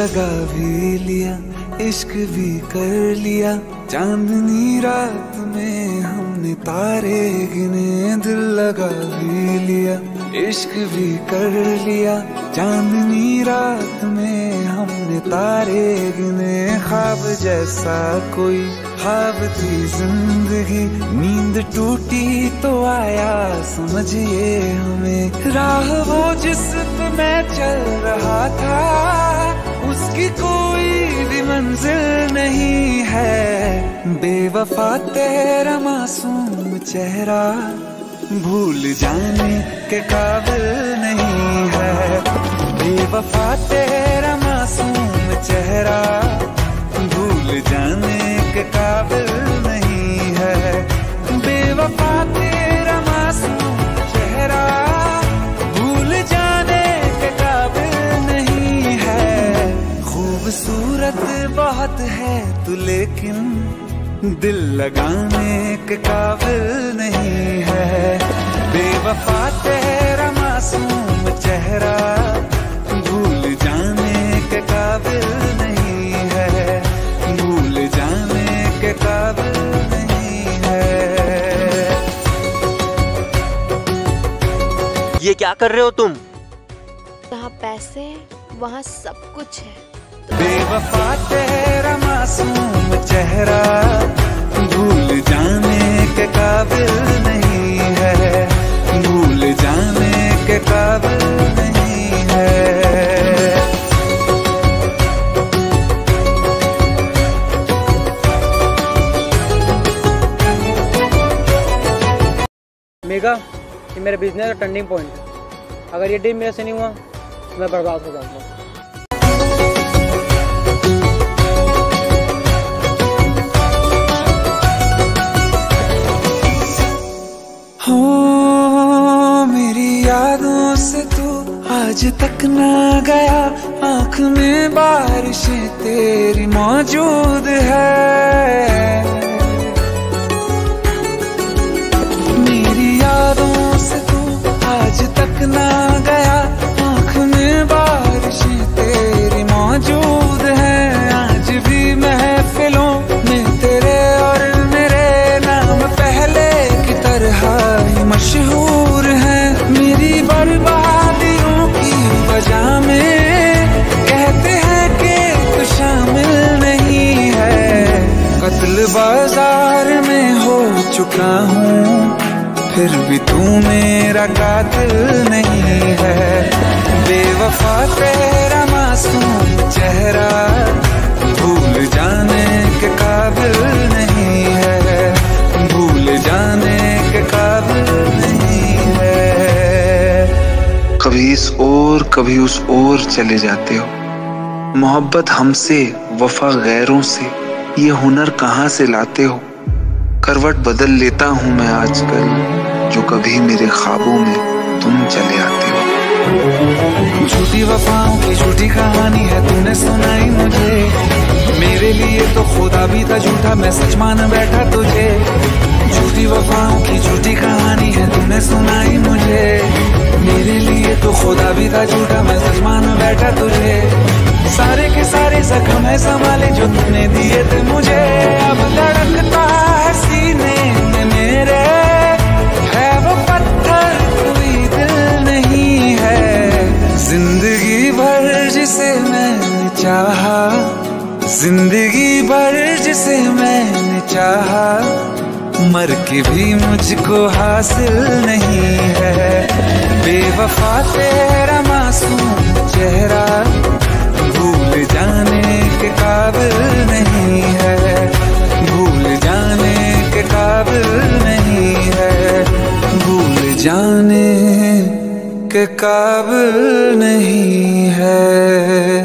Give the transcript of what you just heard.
लगा भी लिया, इश्क भी कर लिया, चांदनी रात में हमने तारे गिने। दिल लगा भी लिया, इश्क भी कर लिया, चांदनी रात में हमने तारे गिने। ख्वाब जैसा कोई ख्वाब थी जिंदगी, नींद टूटी तो आया समझिए हमें। राह वो जिस पे मैं चल रहा था, उसकी कोई भी मंजिल नहीं है। बेवफा तेरा मासूम चेहरा भूल जाने के काबिल नहीं है। बेवफा तेरा मासूम चेहरा भूल जाने के काबिल नहीं है। बेवफा तेरा मासूम चेहरा भूल जाने के काबिल नहीं है। खूबसूरत बहुत है तू लेकिन दिल लगाने के काबिल नहीं है। बेवफा तेरा मासूम चेहरा भूल जाने के काबिल नहीं है। भूल जाने के काबिल नहीं है। ये क्या कर रहे हो तुम? जहाँ पैसे वहाँ सब कुछ है। बेवफा तेरा मासूम चेहरा भूल जाने के काबिल नहीं है। भूल जाने के काबिल नहीं है। मेगा, ये मेरे बिजनेस का टर्निंग पॉइंट है। अगर ये डील मेरे से नहीं हुआ तो मैं बर्बाद हो जाऊंगा। हो मेरी यादों से तू आज तक ना गया, आँख में बारिशें तेरी मौजूद है। मेरी यादों से तू आज तक ना गया, आँख में बारिशें तेरी मौजूद है। आज भी महफिलों में तेरे और मेरे नाम पहले की तरह ही मशहूर है। मेरी बर्बादियों की वजह में कहते हैं कि तू शामिल नहीं है। कत्ल बाजार में हो चुका हूँ, फिर भी तू मेरा कातिल नहीं है। बेवफा तेरा मासूम चेहरा भूल जाने के काबिल नहीं है। भूल जाने के काबिल नहीं है। कभी इस ओर कभी उस ओर चले जाते हो। मोहब्बत हमसे, वफा गैरों से, ये हुनर कहाँ से लाते हो। करवट बदल लेता हूँ मैं आजकल, जो कभी मेरे ख्वाबों में तुम चले आते हो। झूठी वफाओं की झूठी कहानी है तूने सुनाई मुझे। मेरे लिए तो खुदा भी था झूठा, मैं सच मान बैठा तुझे। झूठी वफाओं की झूठी कहानी है तूने सुनाई मुझे। मेरे लिए तो खुदा भी था झूठा, मैं सच मान बैठा तुझे। सारे के सारे जख्म है संभाले जो तूने दिए थे मुझे। अब धड़कता है सीने में मेरे, है वो पत्थर कोई दिल नहीं है। जिंदगी भर जिसे मैंने चाहा, जिंदगी भर जिसे मैंने चाहा, मर के भी मुझको हासिल नहीं है। बेवफा तेरा मासूम चेहरा भूल जाने के काबिल नहीं है। भूल जाने के काबिल नहीं है। भूल जाने के काबिल नहीं है।